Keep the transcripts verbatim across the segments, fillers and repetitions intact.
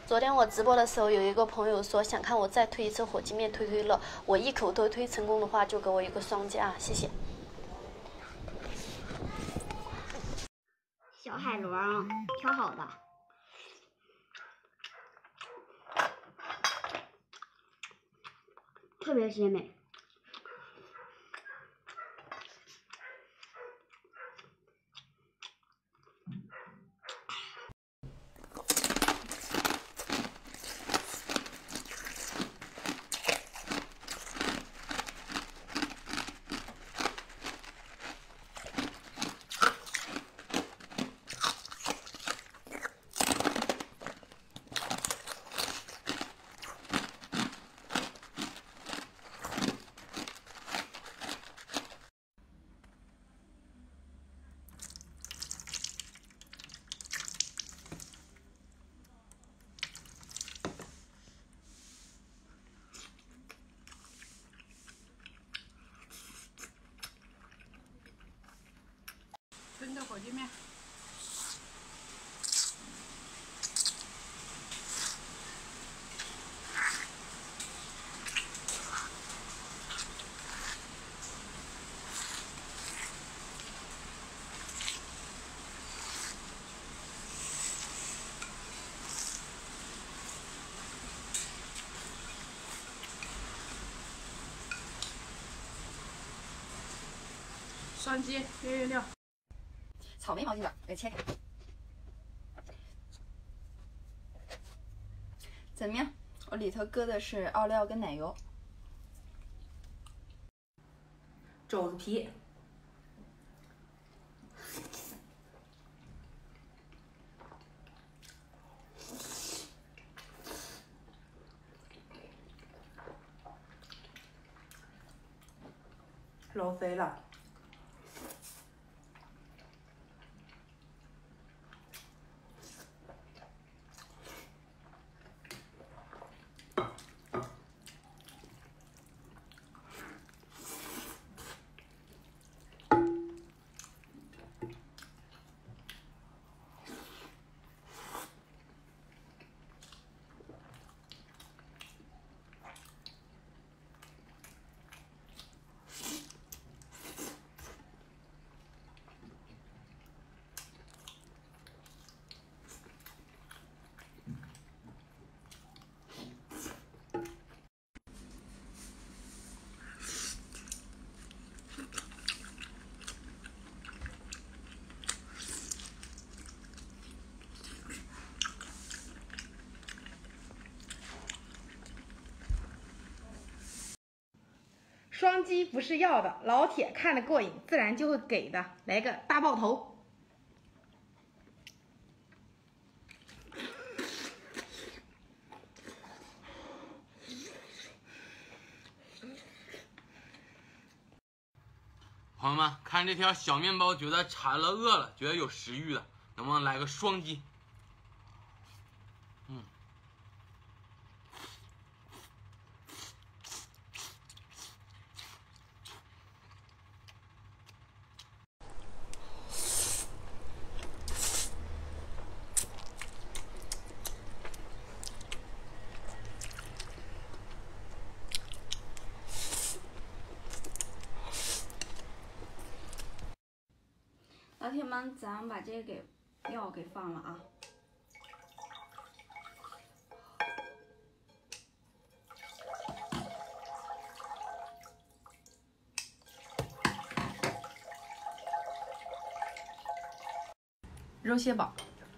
昨天我直播的时候，有一个朋友说想看我再推一次火鸡面推推乐，我一口都推成功的话，就给我一个双击啊，谢谢。 小海螺啊，挑好的，特别鲜美。 蒸的火鸡面。双击六六六。 草莓毛巾卷给切开，怎么样？我里头搁的是奥利奥跟奶油。 肘子皮，老肥了。 双击不是要的，老铁看得过瘾，自然就会给的。来个大爆头！ 朋友们，看这条小面包，觉得馋了、饿了，觉得有食欲了，能不能来个双击？嗯。 老铁们，咱们把这个给料给放了啊。肉蟹堡，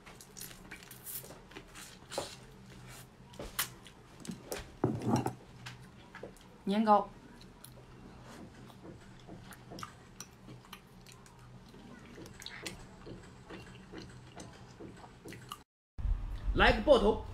年糕。 来个爆头！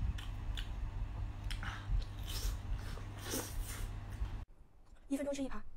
一分钟吃一盘。